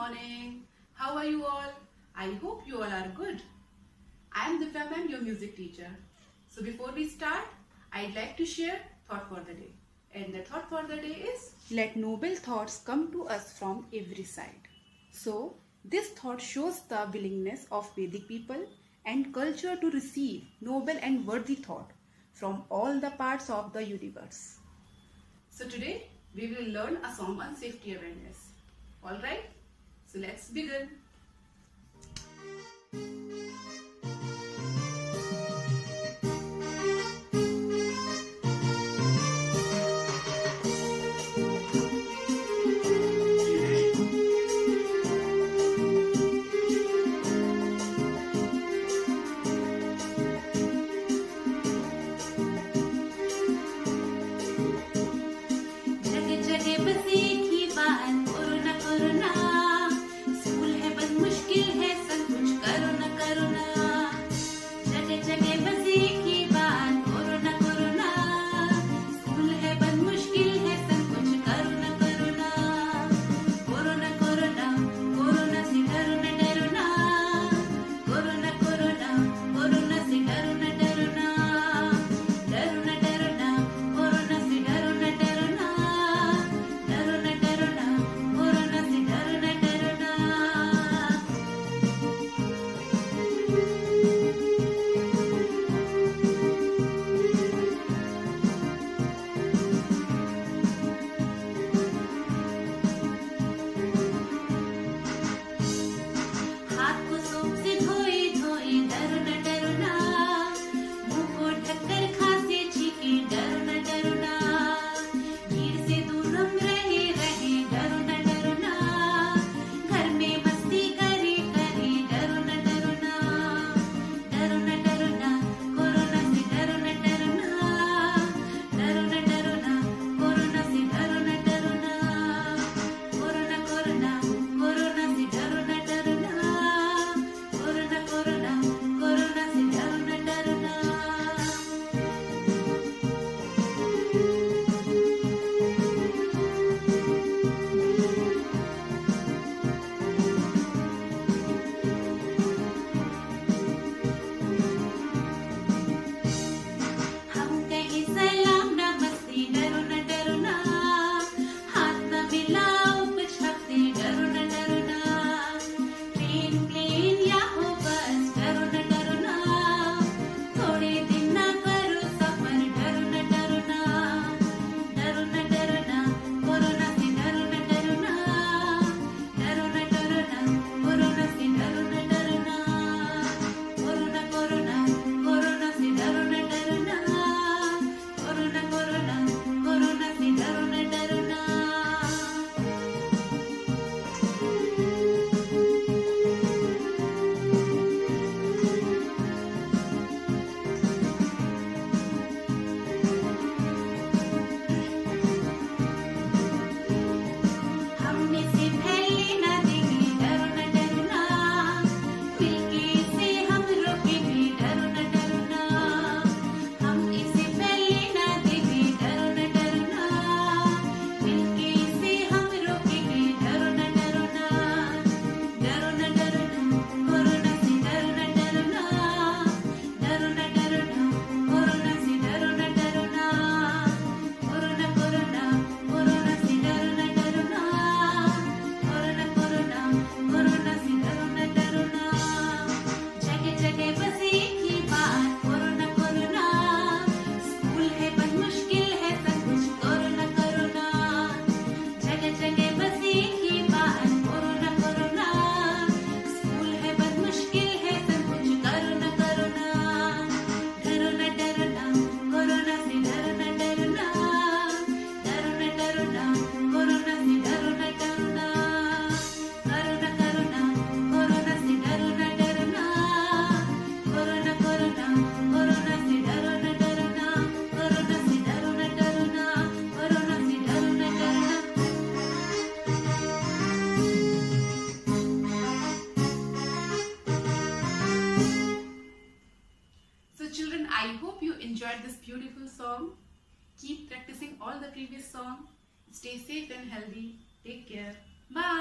morning. How are you all? I hope you all are good. I am Divya ma'am, your music teacher. So before we start, I'd like to share thought for the day. And the thought for the day is, let noble thoughts come to us from every side. So this thought shows the willingness of Vedic people and culture to receive noble and worthy thought from all the parts of the universe. So today we will learn a song on safety awareness. Alright, so let's begin. I hope you enjoyed this beautiful song. Keep practicing all the previous songs. Stay safe and healthy. Take care. Bye.